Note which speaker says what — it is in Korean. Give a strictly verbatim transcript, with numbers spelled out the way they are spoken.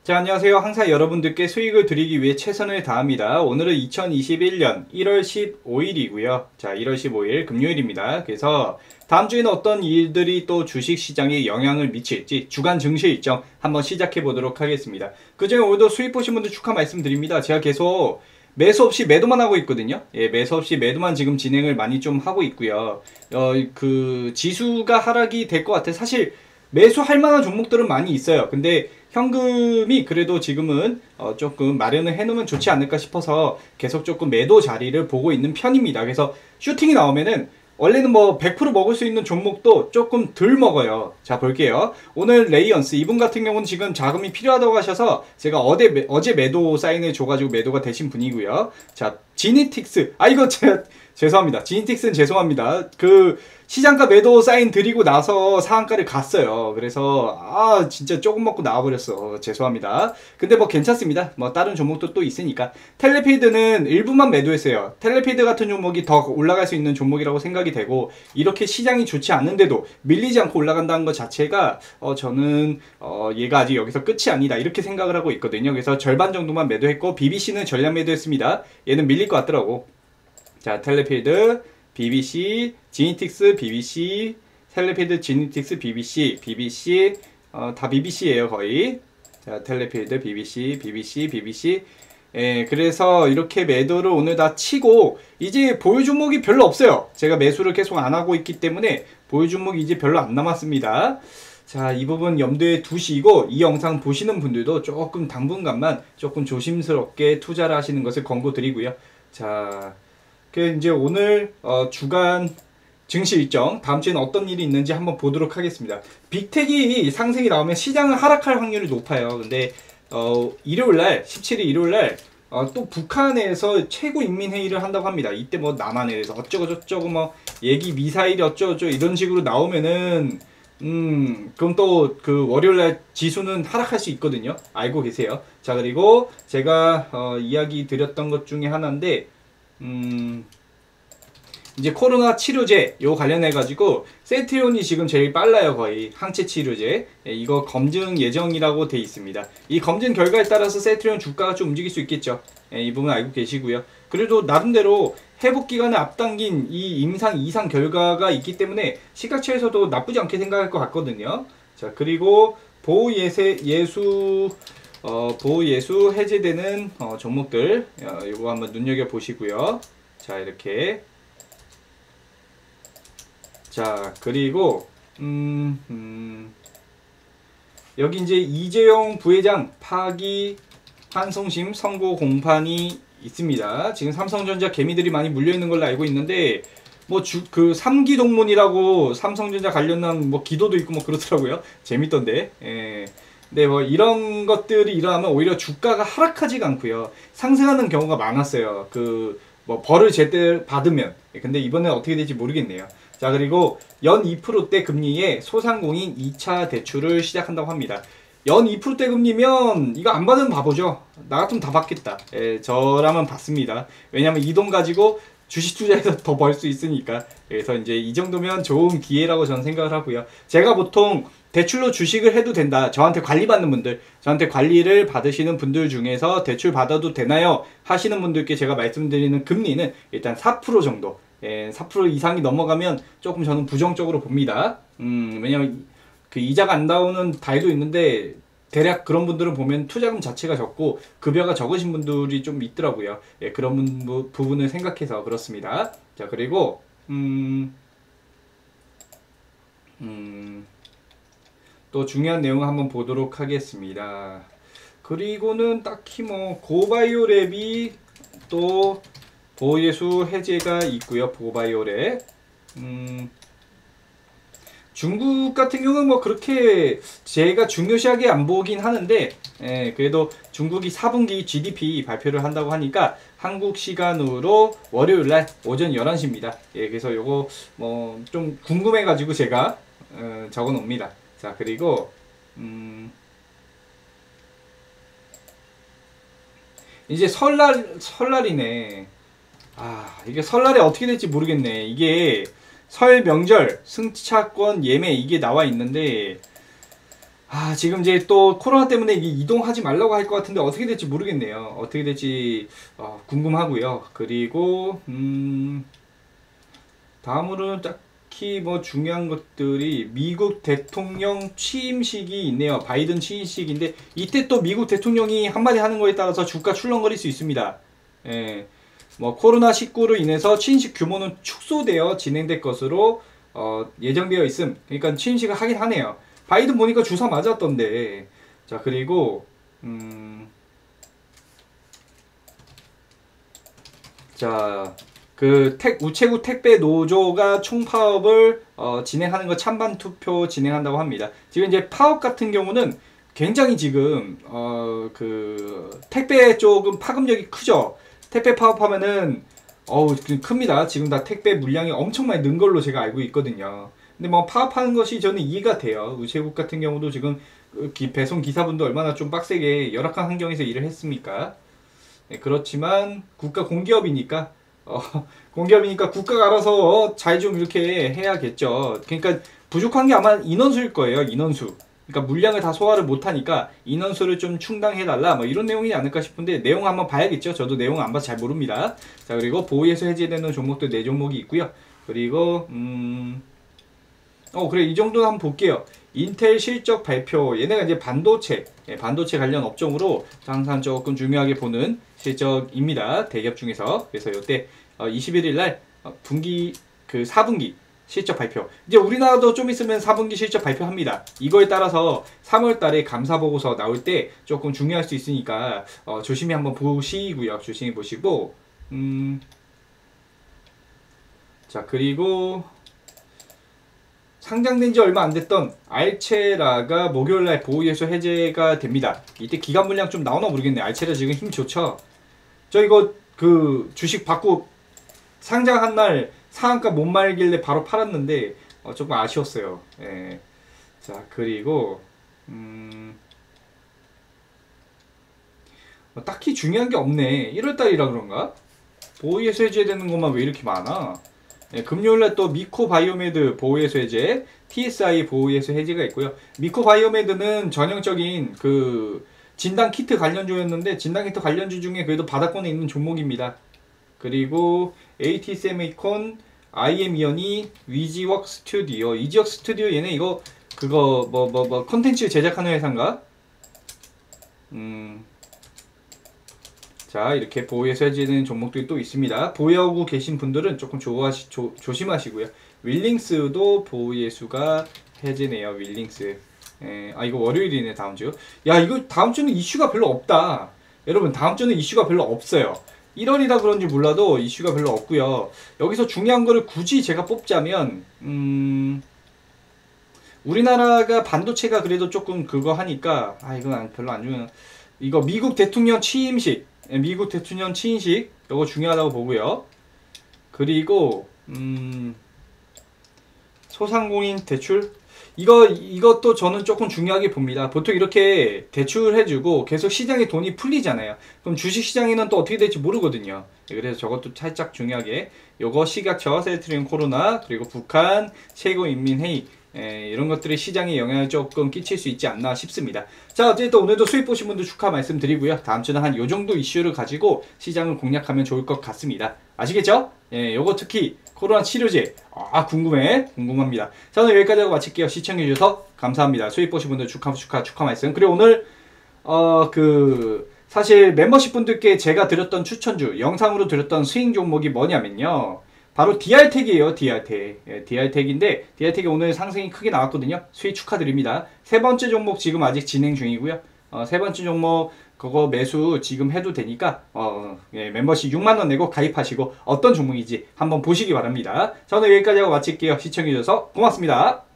Speaker 1: 자, 안녕하세요. 항상 여러분들께 수익을 드리기 위해 최선을 다합니다. 오늘은 이천이십일 년 일월 십오일이고요. 자, 일월 십오일 금요일입니다. 그래서 다음 주에는 어떤 일들이 또 주식시장에 영향을 미칠지 주간 증시 일정 한번 시작해 보도록 하겠습니다. 그중에 오늘도 수익 보신 분들 축하 말씀드립니다. 제가 계속 매수 없이 매도만 하고 있거든요. 예, 매수 없이 매도만 지금 진행을 많이 좀 하고 있고요. 어, 그 지수가 하락이 될 것 같아. 사실 매수할 만한 종목들은 많이 있어요. 근데 현금이 그래도 지금은 어 조금 마련을 해놓으면 좋지 않을까 싶어서 계속 조금 매도 자리를 보고 있는 편입니다. 그래서 슈팅이 나오면은 원래는 뭐 백 퍼센트 먹을 수 있는 종목도 조금 덜 먹어요. 자, 볼게요. 오늘 레이언스 이분 같은 경우는 지금 자금이 필요하다고 하셔서 제가 어제, 매, 어제 매도 사인을 줘가지고 매도가 되신 분이고요. 자, 지니틱스. 아, 이거 제가 죄송합니다. 지니틱스는 죄송합니다. 그 시장가 매도 사인 드리고 나서 상한가를 갔어요. 그래서 아 진짜 조금 먹고 나와버렸어. 죄송합니다. 근데 뭐 괜찮습니다. 뭐 다른 종목도 또 있으니까. 텔레피드는 일부만 매도했어요. 텔레피드 같은 종목이 더 올라갈 수 있는 종목이라고 생각이 되고, 이렇게 시장이 좋지 않은데도 밀리지 않고 올라간다는 것 자체가 어 저는 어 얘가 아직 여기서 끝이 아니다 이렇게 생각을 하고 있거든요. 그래서 절반 정도만 매도했고, 비비씨는 전량 매도했습니다. 얘는 밀릴 것 같더라고. 자, 텔레피드, 비비씨, 지니틱스, 비비씨, 텔레피드, 지니틱스, 비비씨, 비비씨, 어, 다 비비씨예요 거의. 자, 텔레피드, 비비씨, 비비씨, 비비씨. 예, 그래서 이렇게 매도를 오늘 다 치고 이제 보유 종목이 별로 없어요. 제가 매수를 계속 안 하고 있기 때문에 보유 종목이 이제 별로 안 남았습니다. 자, 이 부분 염두에 두시고 이 영상 보시는 분들도 조금 당분간만 조금 조심스럽게 투자를 하시는 것을 권고드리고요. 자, 그 이제 오늘 어 주간 증시 일정, 다음 주에는 어떤 일이 있는지 한번 보도록 하겠습니다. 빅텍이 상승이 나오면 시장은 하락할 확률이 높아요. 근데 어 일요일날, 십칠일 일요일날 어 또 북한에서 최고인민회의를 한다고 합니다. 이때 뭐 남한에 대해서 어쩌고 저쩌고 뭐 얘기 미사일이 어쩌고저쩌고 이런 식으로 나오면은 음 그럼 또 그 월요일날 지수는 하락할 수 있거든요. 알고 계세요. 자, 그리고 제가 어 이야기 드렸던 것 중에 하나인데, 음, 이제 코로나 치료제 요 관련해 가지고 세트론이 지금 제일 빨라요. 거의 항체 치료제. 예, 이거 검증 예정이라고 돼 있습니다. 이 검증 결과에 따라서 세트론 주가가 좀 움직일 수 있겠죠. 예, 이 부분 알고 계시고요. 그래도 나름대로 회복 기간을 앞당긴 이 임상 이상 결과가 있기 때문에 시가처에서도 나쁘지 않게 생각할 것 같거든요. 자, 그리고 보호 예세 예수 어, 보호예수 해제되는 어, 종목들 어, 이거 한번 눈여겨 보시고요. 자, 이렇게. 자, 그리고 음, 음, 여기 이제 이재용 부회장 파기 환송심 선고 공판이 있습니다. 지금 삼성전자 개미들이 많이 물려 있는 걸로 알고 있는데, 뭐 주 그 삼기 동문이라고 삼성전자 관련한 뭐 기도도 있고 뭐 그렇더라고요. 재밌던데. 예. 네, 뭐 이런 것들이 일어나면 오히려 주가가 하락하지가 않고요. 상승하는 경우가 많았어요. 그 뭐 벌을 제때 받으면. 근데 이번에 어떻게 될지 모르겠네요. 자, 그리고 연 이 퍼센트대 금리에 소상공인 이 차 대출을 시작한다고 합니다. 연 이 퍼센트대 금리면 이거 안 받으면 바보죠. 나 같으면 다 받겠다. 예, 저라면 받습니다. 왜냐면 이 돈 가지고 주식 투자해서 더 벌 수 있으니까. 그래서 이제 이 정도면 좋은 기회라고 저는 생각을 하고요. 제가 보통 대출로 주식을 해도 된다, 저한테 관리받는 분들, 저한테 관리를 받으시는 분들 중에서 대출 받아도 되나요? 하시는 분들께 제가 말씀드리는 금리는 일단 사 퍼센트 정도, 예, 사 퍼센트 이상이 넘어가면 조금 저는 부정적으로 봅니다. 음, 왜냐면 그 이자가 안 나오는 달도 있는데 대략 그런 분들은 보면 투자금 자체가 적고 급여가 적으신 분들이 좀 있더라고요. 예, 그런 부, 부분을 생각해서 그렇습니다. 자, 그리고 음, 음, 또 중요한 내용을 한번 보도록 하겠습니다. 그리고는 딱히 뭐 고바이오랩이 또 보호예수 해제가 있고요. 고바이오랩. 음, 중국 같은 경우는 뭐 그렇게 제가 중요시하게 안 보긴 하는데, 예, 그래도 중국이 사 분기 지디피 발표를 한다고 하니까 한국 시간으로 월요일날 오전 열한 시입니다. 예, 그래서 요거 뭐 좀 궁금해가지고 제가 어, 적어 놓습니다. 자, 그리고 음 이제 설날 설날이네. 아, 이게 설날에 어떻게 될지 모르겠네. 이게 설 명절 승차권 예매 이게 나와 있는데, 아, 지금 이제 또 코로나 때문에 이게 이동하지 말라고 할 것 같은데 어떻게 될지 모르겠네요. 어떻게 될지 어, 궁금하고요. 그리고 음, 다음으로는 딱히 뭐 중요한 것들이 미국 대통령 취임식이 있네요. 바이든 취임식인데 이때 또 미국 대통령이 한마디 하는 거에 따라서 주가 출렁거릴 수 있습니다. 예, 뭐 코로나 십구로 인해서 취임식 규모는 축소되어 진행될 것으로 어, 예정되어 있음. 그러니까 취임식을 하긴 하네요. 바이든 보니까 주사 맞았던데. 자, 그리고 음, 자, 그 택, 우체국 택배 노조가 총파업을 어, 진행하는 거 찬반 투표 진행한다고 합니다. 지금 이제 파업 같은 경우는 굉장히 지금 어, 그 택배 쪽은 파급력이 크죠. 택배 파업하면은 어우 큽니다. 지금 다 택배 물량이 엄청 많이 는 걸로 제가 알고 있거든요. 근데 뭐 파업하는 것이 저는 이해가 돼요. 우체국 같은 경우도 지금 기, 배송 기사분도 얼마나 좀 빡세게 열악한 환경에서 일을 했습니까? 네, 그렇지만 국가 공기업이니까 어, 공기업이니까 국가가 알아서 잘 좀 이렇게 해야겠죠. 그러니까 부족한 게 아마 인원수일 거예요. 인원수. 그러니까 물량을 다 소화를 못하니까 인원수를 좀 충당해달라 뭐 이런 내용이지 않을까 싶은데 내용 한번 봐야겠죠. 저도 내용 안 봐서 잘 모릅니다. 자, 그리고 보호에서 해제되는 종목도 네 종목이 있고요. 그리고 음... 어 그래, 이 정도는 한번 볼게요. 인텔 실적 발표, 얘네가 이제 반도체 예, 반도체 관련 업종으로 항상 조금 중요하게 보는 실적입니다. 대기업 중에서. 그래서 이때 어, 이십일 일 날 어, 분기 그 사 분기 실적 발표. 이제 우리나라도 좀 있으면 사 분기 실적 발표합니다. 이거에 따라서 삼월 달에 감사 보고서 나올 때 조금 중요할 수 있으니까 어, 조심히 한번 보시고요. 조심히 보시고 음, 자, 그리고 상장된 지 얼마 안 됐던 알체라가 목요일날 보호예수 해제가 됩니다. 이때 기간 물량 좀 나오나 모르겠네. 알체라 지금 힘 좋죠. 저 이거 그 주식 받고 상장한 날 상한가 못 말길래 바로 팔았는데 어, 조금 아쉬웠어요. 예. 자, 그리고 음, 뭐 딱히 중요한 게 없네. 일월달이라 그런가? 보호예수 해제되는 것만 왜 이렇게 많아? 네, 금요일날 또 미코바이오메드 보호예수 해제, 티에스아이 보호예수 해제가 있고요. 미코바이오메드는 전형적인 그 진단 키트 관련주였는데 진단 키트 관련주 중에 그래도 바닥권에 있는 종목입니다. 그리고 에이티세미콘, 아이엠이언이, 위지웍 스튜디오, 위지웍 스튜디오 얘네 이거 그거 뭐 뭐 뭐 콘텐츠 제작하는 회사인가? 음. 자, 이렇게 보호예수 해제되는 종목들이 또 있습니다. 보유하고 계신 분들은 조금 조하시, 조, 조심하시고요. 윌링스도 보호예수가 해제네요. 윌링스. 에, 아, 이거 월요일이네, 다음 주. 야, 이거 다음 주는 이슈가 별로 없다. 여러분, 다음 주는 이슈가 별로 없어요. 일월이라 그런지 몰라도 이슈가 별로 없고요. 여기서 중요한 거를 굳이 제가 뽑자면 음, 우리나라가 반도체가 그래도 조금 그거 하니까 아, 이건 별로 안 중요해요. 이거 미국 대통령 취임식, 미국 대통령 취임식 이거 중요하다고 보고요. 그리고 음, 소상공인 대출 이거 이것도 저는 조금 중요하게 봅니다. 보통 이렇게 대출해주고 계속 시장에 돈이 풀리잖아요. 그럼 주식시장에는 또 어떻게 될지 모르거든요. 그래서 저것도 살짝 중요하게 요거 식약처, 셀트리온 코로나, 그리고 북한 최고인민회의 에, 이런 것들이 시장에 영향을 조금 끼칠 수 있지 않나 싶습니다. 자, 어쨌든 오늘도 수익 보신 분들 축하 말씀드리고요. 다음 주는 한 요정도 이슈를 가지고 시장을 공략하면 좋을 것 같습니다. 아시겠죠? 예, 요거 특히 코로나 치료제 아 궁금해 궁금합니다. 자, 오늘 여기까지 하고 마칠게요. 시청해주셔서 감사합니다. 수익 보신 분들 축하 축하 축하 말씀. 그리고 오늘 어 그 사실 멤버십 분들께 제가 드렸던 추천주 영상으로 드렸던 스윙 종목이 뭐냐면요, 바로 디알텍이에요. 디알텍. 예, 디알텍인데 디알텍이 오늘 상승이 크게 나왔거든요. 수익 축하드립니다. 세 번째 종목 지금 아직 진행 중이고요. 어, 세 번째 종목 그거 매수 지금 해도 되니까 어, 예, 멤버십 육만 원 내고 가입하시고 어떤 종목인지 한번 보시기 바랍니다. 저는 여기까지 하고 마칠게요. 시청해주셔서 고맙습니다.